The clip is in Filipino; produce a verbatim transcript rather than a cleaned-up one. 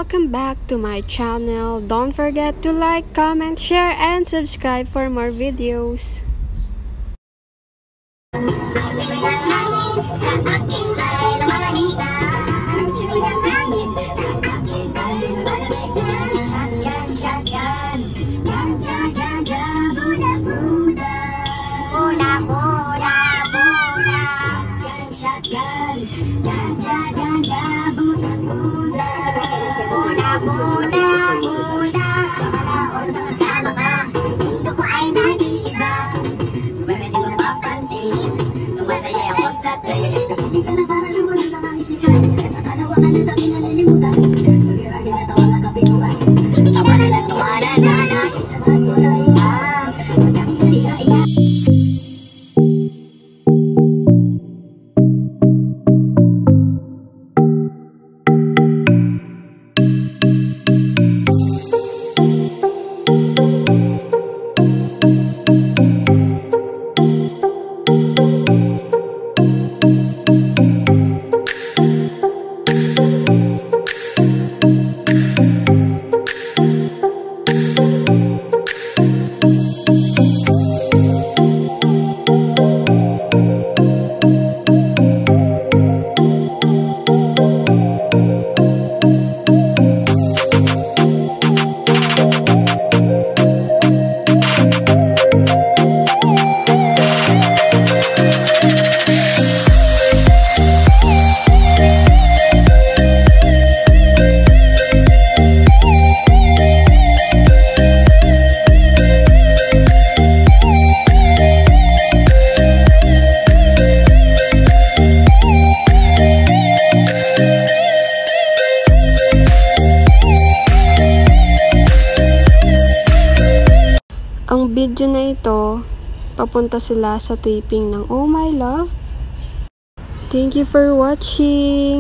welcome back to my channel. Don't forget to like, comment, share, and subscribe for more videos. Ang video na ito, papunta sila sa taping ng Oh My Love. Thank you for watching!